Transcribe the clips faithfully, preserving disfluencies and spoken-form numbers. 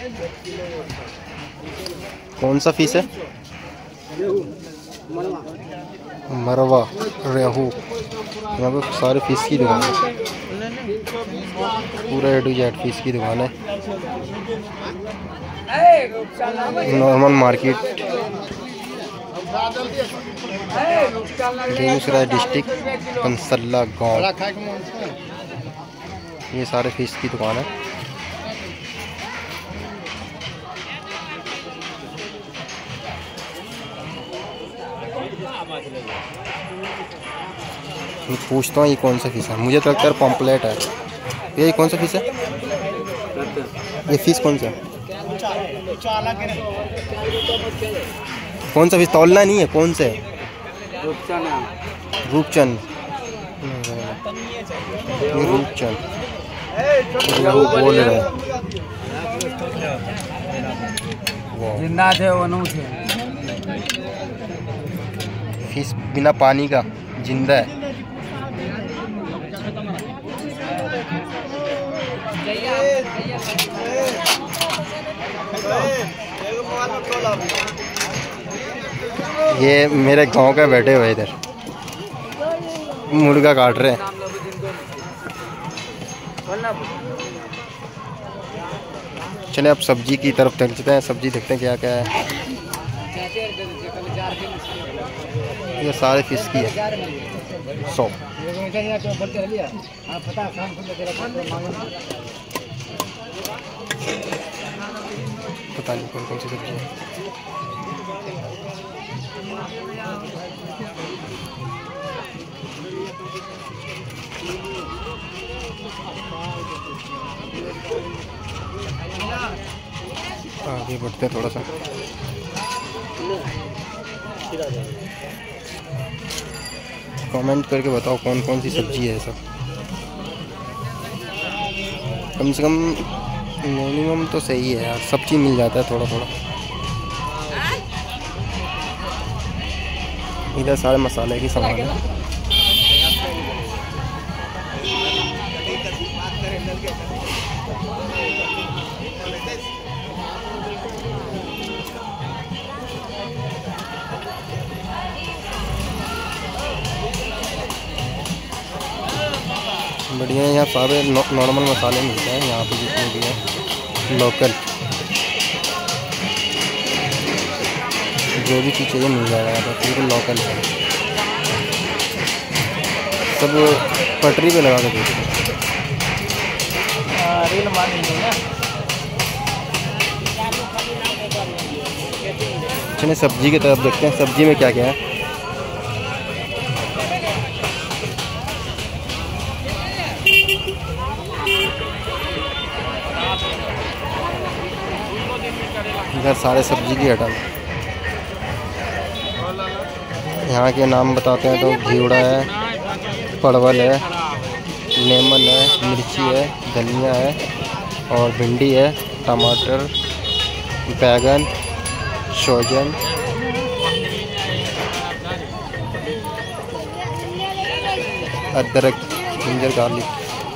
कौन सा फिश है? मरवा, रेहू। यहाँ पे सारे फिश की दुकान है, पूरा ए टू जेड फिश की दुकान है। Normal market, Begusarai district, Kansalla गांव। ये सारे फिश की दुकान है। मैं पूछता हूँ ये कौन सा फिश है। मुझे तो लगता है पॉम्पलेट है। ये कौन सा फिश है? ये फिश कौन सा है? कौन सा फिश? तौलना नहीं है, कौन सा है? रूपचंद। ये रूपचंद बोल रहे जिंदा थे वो नू थे। फिश बिना पानी का जिंदा है। ये मेरे गांव का बैठे हुए इधर मुर्गा काट रहे हैं। चले अब सब्जी की तरफ चलते हैं। सब्जी देखते हैं क्या क्या है। ये सारे फिश की है। सौ पता नहीं कौन कौन सी सब्जी है। आगे बढ़ते हैं थोड़ा सा। कमेंट करके बताओ कौन कौन सी सब्जी है सब। कम से कम मिनिमम तो सही है यार, सब चीज़ मिल जाता है थोड़ा थोड़ा। इधर सारे मसाले की सामान है। बढ़िया है। यहाँ सारे नॉर्मल मसाले मिलते हैं यहाँ पे जितने भी हैं लोकल। जो भी चीज़ चाहिए मिल जाएगा यहाँ पर, बिल्कुल लोकल है। सब पटरी पे लगा के देते हैं। चलिए सब्जी की तरफ देखते हैं। सब्जी में क्या क्या है। इधर सारे सब्जी की आइटम। यहाँ के नाम बताते हैं तो घिवड़ा है, परवल है, लेमन है, मिर्ची है, धनिया है और भिंडी है, टमाटर, बैगन, सोजन, अदरक, जिंजर, गार्लिक।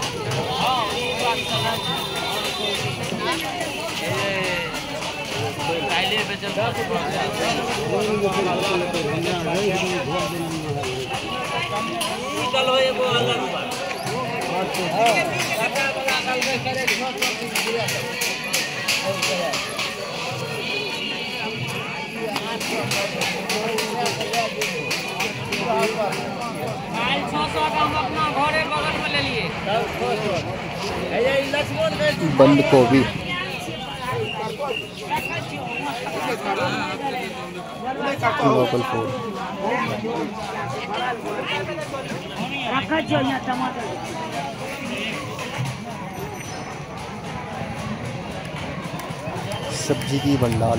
बंद गोभी, लोकल फूड। सब्जी की भंडार।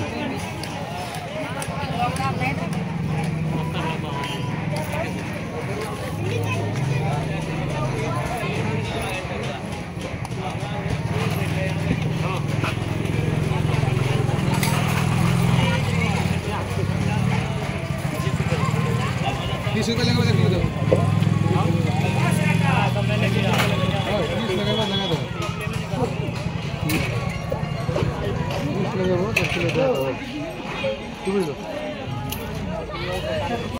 बीस रुपये लगा दो। किलो